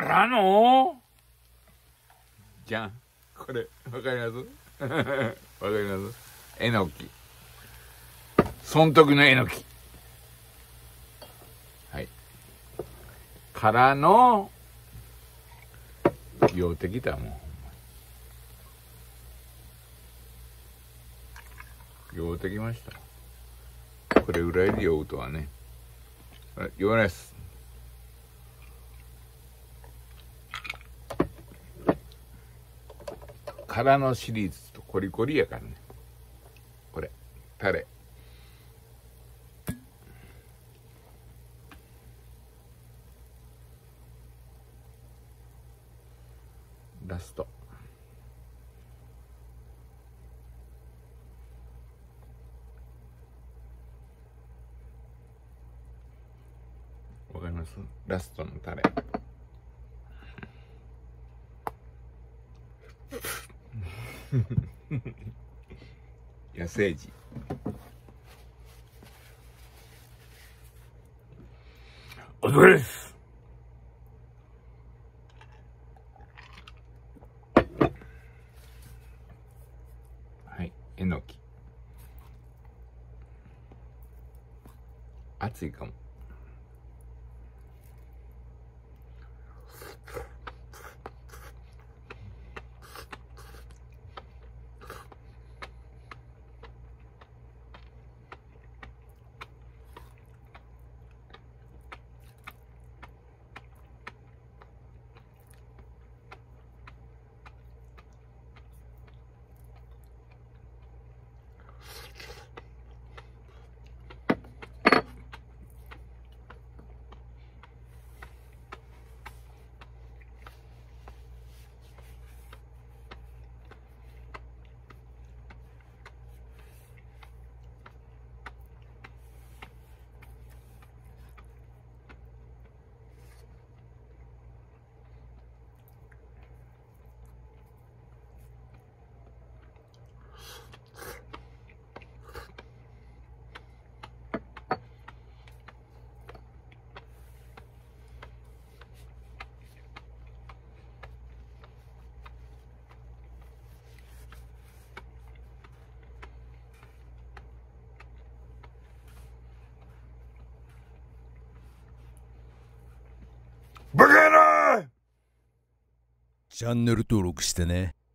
からのじゃん。これ、わかりますわかります。えのき。そん時のえのき。はい。からの、酔うてきたもん。酔うてきました。これぐらいで酔うとはね。酔わないです。からのシリーズとコリコリやからね。これ、タレ。ラスト。わかります？ラストのタレ。野生児。お疲れです。はい、えのき。熱いかも。バカ野郎！ チャンネル登録してね。